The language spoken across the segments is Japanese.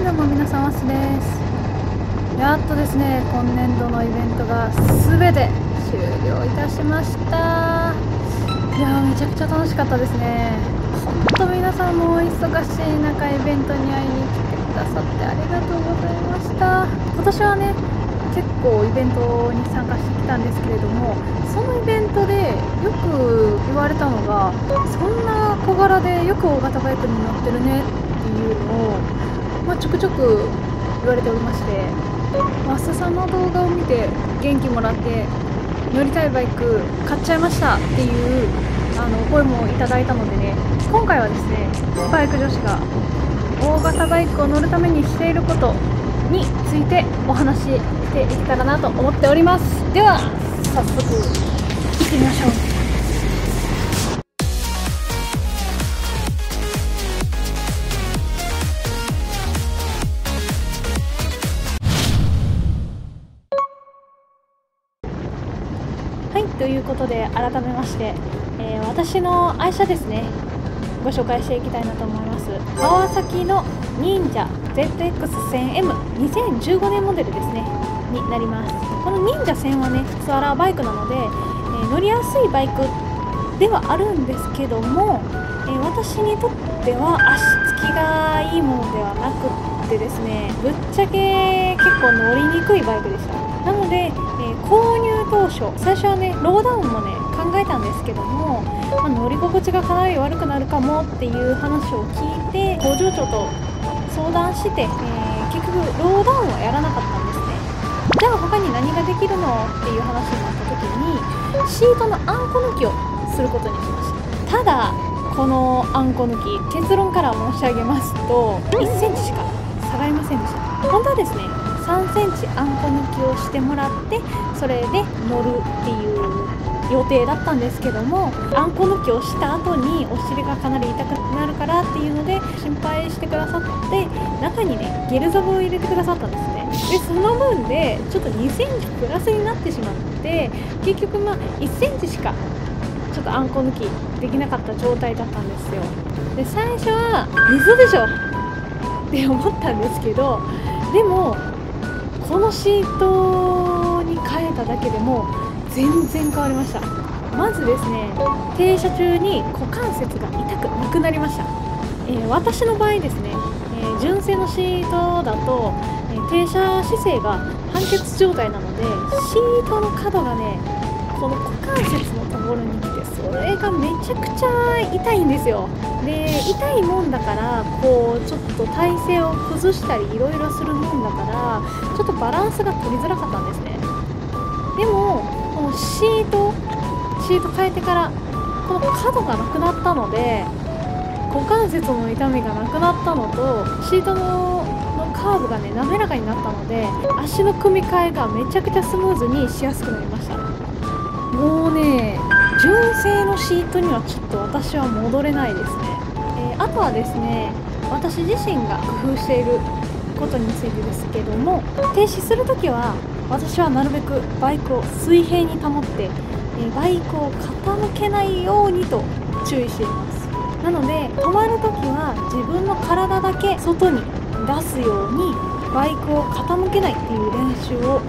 どうも皆さん、アスです。やっとですね、今年度のイベントが全て終了いたしました。いやー、めちゃくちゃ楽しかったですね。ほんと皆さんもお忙しい中イベントに会いに来てくださってありがとうございました。今年はね、結構イベントに参加してきたんですけれども、そのイベントでよく言われたのが、そんな小柄でよく大型バイクに乗ってるねっていうのを、ちょくちょく言われておりまして、マスさんの動画を見て元気もらって乗りたいバイク買っちゃいましたっていう声もいただいたのでね、今回はですね、バイク女子が大型バイクを乗るためにしていることについてお話ししていけたらなと思っております。では早速行ってみましょう。はい、ということで改めまして、私の愛車ですね、ご紹介していきたいなと思います。川崎の忍者 ZX1000M2015 年モデルですねになります。この忍者1000はね、ツアラーバイクなので、乗りやすいバイクではあるんですけども、私にとっては足つきがいいものではなくってですね、ぶっちゃけ結構乗りにくいバイクでした。なので、購入当初、最初はねローダウンもね考えたんですけども、乗り心地がかなり悪くなるかもっていう話を聞いて工場長と相談して、結局ローダウンはやらなかったんですね。じゃあ他に何ができるのっていう話になった時に、シートのあんこ抜きをすることにしました。ただこのあんこ抜き、結論から申し上げますと1センチしか下がりませんでした。本当はですね3センチあんこ抜きをしてもらって、それで乗るっていう予定だったんですけども、あんこ抜きをした後にお尻がかなり痛くなるからっていうので心配してくださって、中にねゲルザブを入れてくださったんですね。でその分でちょっと2センチプラスになってしまって、結局1センチしかちょっとあんこ抜きできなかった状態だったんですよ。で最初は水でしょって思ったんですけど、でもこのシートに変えただけでも全然変わりました。まずですね、停車中に股関節が痛くなくなりました。私の場合ですね、純正のシートだと、停車姿勢が半結状態なので、シートの角がねこの股関節のところに来て、それがめちゃくちゃ痛いんですよ。で痛いもんだから、こうちょっと体勢を崩したりいろいろするもんだから、ちょっとバランスが取りづらかったんですね。でもこのシート変えてからこの角がなくなったので、股関節の痛みがなくなったのと、シートのカーブがね滑らかになったので、足の組み替えがめちゃくちゃスムーズにしやすくなりました。もうね、純正のシートにはちょっと私は戻れないですね。あとはですね、私自身が工夫していることについてですけども、停止するときは私はなるべくバイクを水平に保って、バイクを傾けないようにと注意しています。なので止まるときは自分の体だけ外に出すようにバイクを傾けないっていう練習を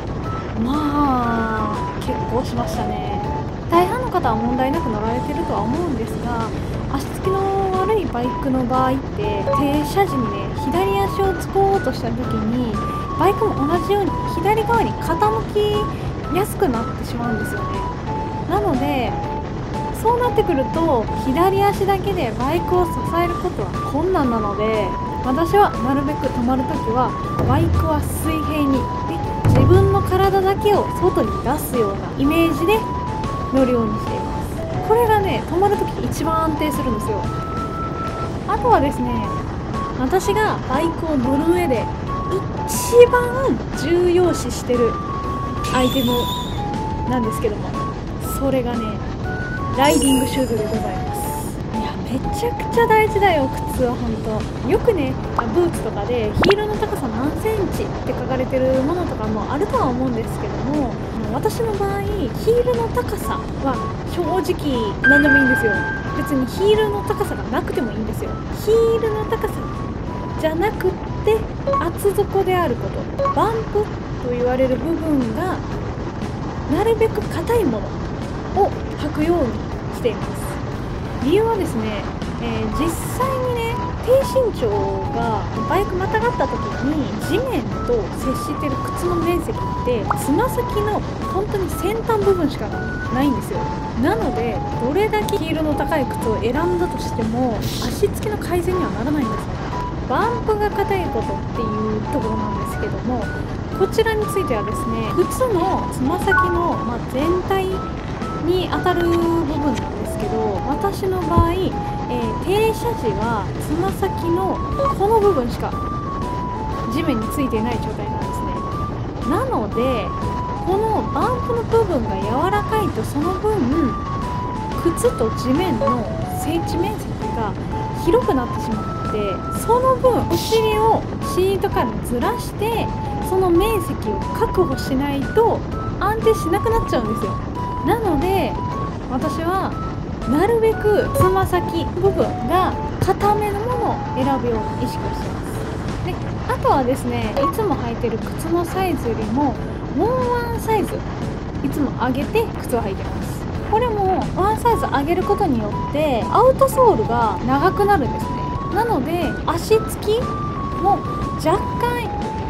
結構しましたね。大半の方は問題なく乗られてるとは思うんですが、足つきの悪いバイクの場合って停車時にね左足をつこうとした時に、バイクも同じように左側に傾きやすくなってしまうんですよね。なのでそうなってくると左足だけでバイクを支えることは困難なので、私はなるべく止まるときはバイクは水平にで、自分の体だけを外に出すようなイメージで乗るようにしています。これがね止まるとき一番安定するんですよ。あとはですね、私がバイクを乗る上で一番重要視してるアイテムなんですけども、それがねライディングシューズでございます。いやめちゃくちゃ大事だよ、靴は。本当よくねブーツとかでヒールの高さ何センチって書かれてるものとかもあるとは思うんですけども、私の場合ヒールの高さは正直何でもいいんですよ。別にヒールの高さがなくてもいいんですよ。ヒールの高さじゃなくって厚底であること、バンプと言われる部分がなるべく硬いものを履くようにしています。理由はですね、実際にね、低身長がバイクまたがった時に地面と接している靴の面積ってつま先の本当に先端部分しかないんですよ。なのでどれだけヒールの高い靴を選んだとしても足つきの改善にはならないんですよ。バンプが硬いことっていうところなんですけども、こちらについてはですね、靴のつま先の、全体に当たる部分なんですけど、私の場合、停車時はつま先のこの部分しか地面についていない状態なんですね。なのでこのバンプの部分が柔らかいと、その分靴と地面の接地面積が広くなってしまって、その分お尻をシートからずらしてその面積を確保しないと安定しなくなっちゃうんですよ。なので私はなるべくつま先部分が硬めのものを選ぶように意識をしています。で、あとはですね、いつも履いてる靴のサイズよりももうワンサイズいつも上げて靴を履いてます。これもワンサイズ上げることによってアウトソールが長くなるんですね。なので足つきも若干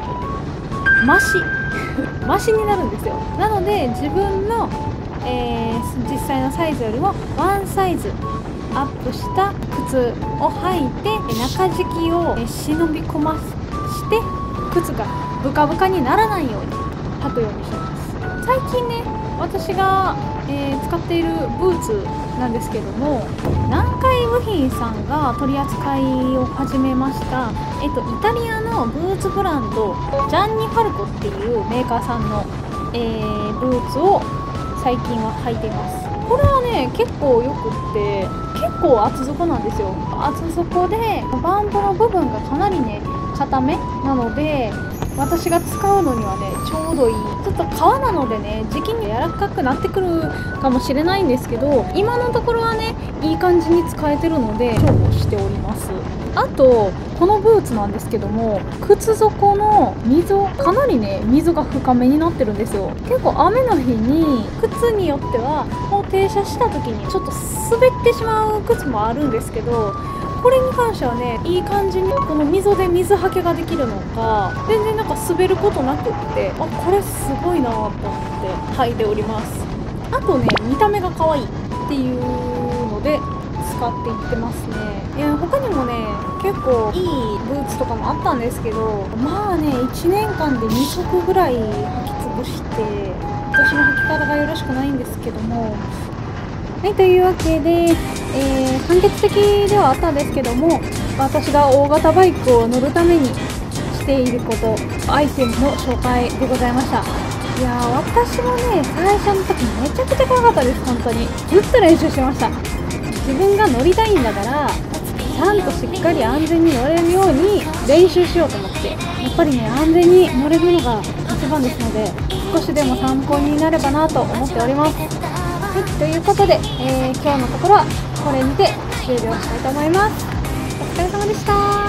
マシになるんですよ。なので自分の実際のサイズよりもワンサイズアップした靴を履いて中敷きを忍び込まして靴がブカブカにならないように履くようにしています。最近ね、私が、使っているブーツなんですけども、南海部品さんが取り扱いを始めました、イタリアのブーツブランドジャンニ・ファルコっていうメーカーさんの、ブーツを最近は履いています。これはね結構よくって結構厚底なんですよ。厚底でバンプの部分がかなりね硬めなので、私が使うのにはねちょうどいい。ちょっと革なのでね時期に柔らかくなってくるかもしれないんですけど、今のところはねいい感じに使えてるので重宝しております。あとこのブーツなんですけども、靴底の溝かなりね溝が深めになってるんですよ。結構雨の日に靴によってはもう停車した時にちょっと滑ってしまう靴もあるんですけど、これに関してはねいい感じにこの溝で水はけができるのか、全然なんか滑ることなくって、これすごいなと思って履いております。あとね見た目が可愛いっていうので使っていってますね。他にもね結構いいブーツとかもあったんですけど、まあね1年間で2足ぐらい履き潰して、私の履き方がよろしくないんですけども、はい、というわけで、簡潔的ではあったんですけども、私が大型バイクを乗るためにしていること、アイテムの紹介でございました。いやー、私もね最初の時めちゃくちゃ怖かったです。本当にずっと練習してました。自分が乗りたいんだからちゃんとしっかり安全に乗れるように練習しようと思って、やっぱりね安全に乗れるのが一番ですので、少しでも参考になればなと思っております。はい、ということで、今日のところはこれにて終了したいと思います。お疲れ様でした。